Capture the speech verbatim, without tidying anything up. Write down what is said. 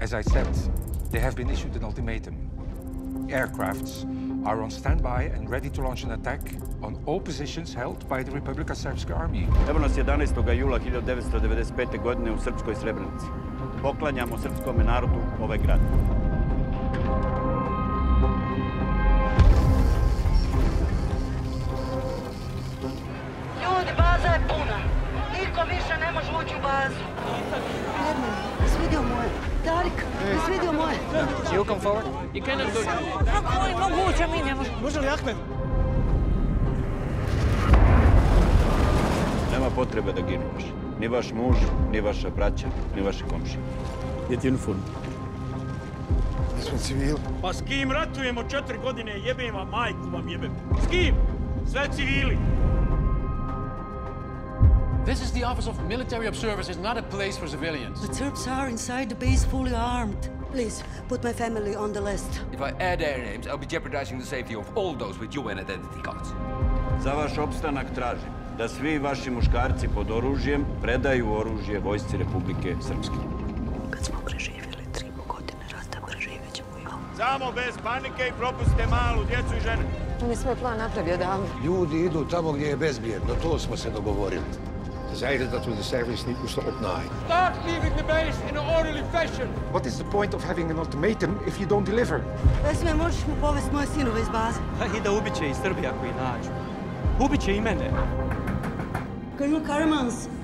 As I said, they have been issued an ultimatum. Aircrafts are on standby and ready to launch an attack on all positions held by the Republika Srpska army. Evo nas jedanaestog jula hiljadu devetsto devedeset pete. godine u srpskoj Srebrenici. Poklanjamo srpskom narodu ovaj grad. Ljudi, baza je puna. Niko više ne može ući u bazu. Jedno, svidio moje. Darik, svidio moje. You come forward. You cannot do it. Kako je moguće, mi ne možemo. Može li Ahmed? Nema potrebe da ginu vaš. Ni vaš muž, ni vaša braća, ni vaši komšije. Get uniform. Mi smo civili. Pa s kim ratujemo četiri godine, jebem vam, majku vam jebem. S kim? Sve civili. This is the Office of Military Observers. It's not a place for civilians. The Serbs are inside the base fully armed. Please, put my family on the list. If I add their names, I'll be jeopardizing the safety of all those with U N identity cards. Za vaš opstanak tražim da svi vaši muškarci pod oružjem predaju oružje vojsci Republike Srpske. Kad smo preživjeli tri godine rata, preživjet ćemo i ovo. Samo bez panike i propustite malu djecu i žene. On je svoj plan napravio davno. Ljudi idu tamo gdje je bezbjedno, to smo se dogovorili. Ze zeiden dat we de Serviërs niet moesten opnaaien. Start leaving the base in an orderly fashion. What is the point of having an ultimatum if you don't deliver? Vesme, možeš mu povesti moje sinove iz baze. I da ubiće i Srbija koji nađu. Ubiće i mene. Colonel Karamans,